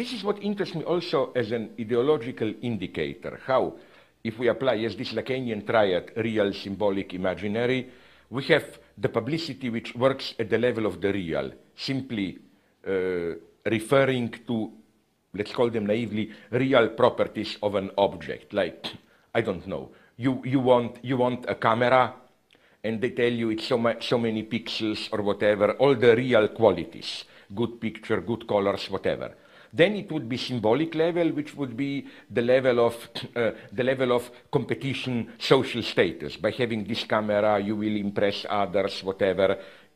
this is what interests me also as an ideological indicator, how, if we apply, yes, this Lacanian triad, real, symbolic, imaginary, we have the publicity which works at the level of the real, simply referring to, let's call them naively, real properties of an object. Like, I don't know, you want a camera, and they tell you it's so many pixels or whatever, all the real qualities, good picture, good colors, whatever. Then it would be symbolic level, which would be the level of competition, social status. By having this camera, you will impress others, whatever.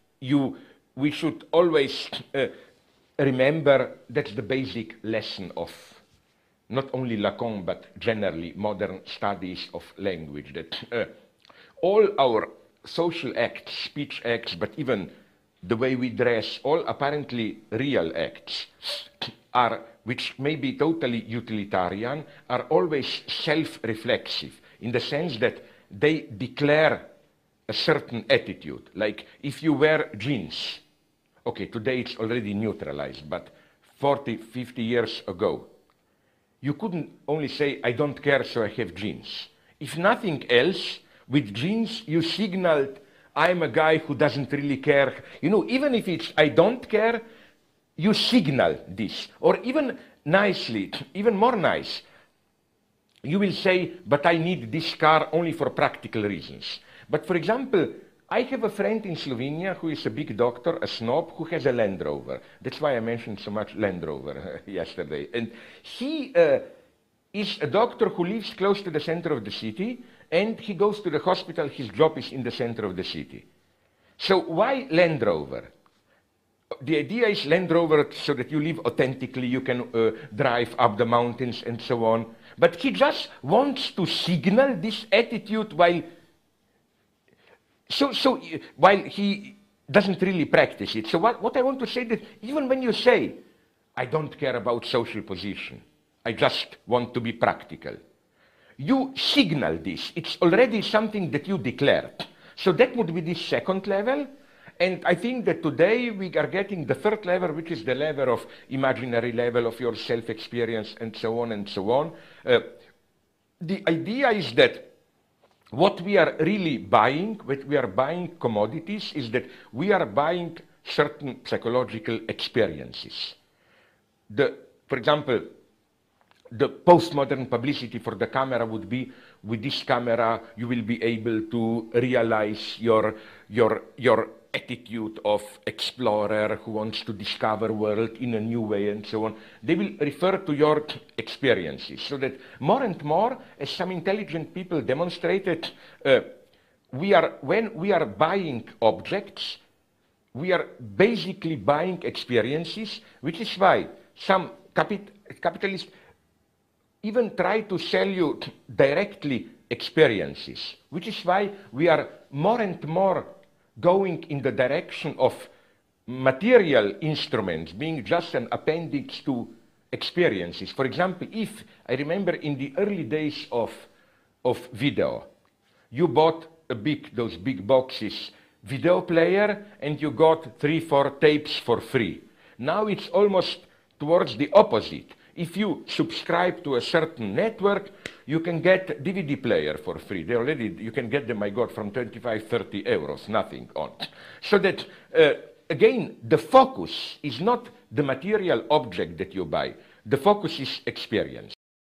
We should always remember that's the basic lesson of not only Lacan, but generally modern studies of language, that all our social acts, speech acts, but even the way we dress, all apparently real acts, which may be totally utilitarian, are always self-reflexive, in the sense that they declare a certain attitude. Like, if you wear jeans, okay, today it's already neutralized, but 40, 50 years ago, you couldn't only say, I don't care, so I have jeans. If nothing else, with jeans, you signaled, I'm a guy who doesn't really care. You know, even if it's, I don't care, you signal this. Or even nicely, even more nice, you will say, but I need this car only for practical reasons. But for example, I have a friend in Slovenia who is a big doctor, a snob, who has a Land Rover. That's why I mentioned so much Land Rover yesterday. And he is a doctor who lives close to the center of the city, and he goes to the hospital. His job is in the center of the city. So why Land Rover? The idea is Land Rover so that you live authentically, you can drive up the mountains and so on. But he just wants to signal this attitude while he doesn't really practice it. So what I want to say that even when you say, I don't care about social position, I just want to be practical, you signal this. It's already something that you declared. So that would be the second level. And I think that today we are getting the third level, which is the level of imaginary level of your self-experience and so on and so on. The idea is that what we are really buying, when we are buying commodities, is that we are buying certain psychological experiences. For example, the postmodern publicity for the camera would be, with this camera, you will be able to realize your attitude of explorer who wants to discover world in a new way and so on. They will refer to your experiences, so that more and more, as some intelligent people demonstrated, when we are buying objects, we are basically buying experiences, which is why some capitalists even try to sell you directly experiences, which is why we are more and more going in the direction of material instruments being just an appendix to experiences. For example, if I remember in the early days of video, you bought those big boxes video player and you got 3-4 tapes for free. Now it's almost towards the opposite. If you subscribe to a certain network, you can get DVD player for free. You can get them, I got from 25, 30 euros, nothing on. So that, again, the focus is not the material object that you buy. The focus is experience.